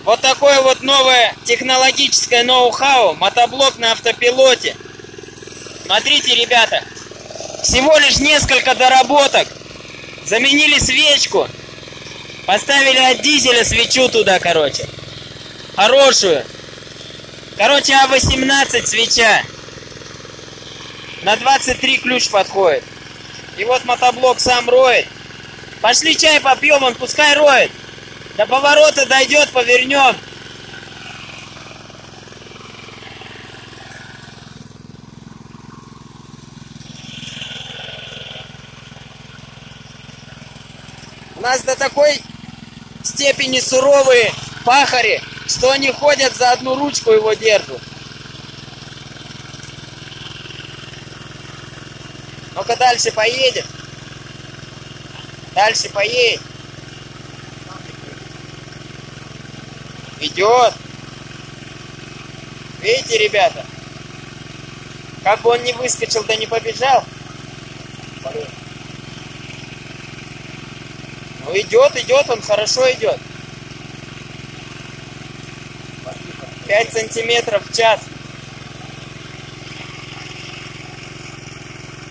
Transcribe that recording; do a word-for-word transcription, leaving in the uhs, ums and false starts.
Вот такое вот новое технологическое ноу-хау. Мотоблок на автопилоте. Смотрите, ребята. Всего лишь несколько доработок. Заменили свечку. Поставили от дизеля свечу туда, короче. Хорошую. Короче, А восемнадцать свеча. На двадцать три ключ подходит. И вот мотоблок сам роет. Пошли чай попьем, он пускай роет. До поворота дойдет, повернем. У нас до такой степени суровые пахари, что они ходят за одну ручку его держат. Ну-ка дальше поедет. Дальше поедет. Идет. Видите, ребята? Как бы он не выскочил, да не побежал. Ну идет, идет, он хорошо идет. пять сантиметров в час.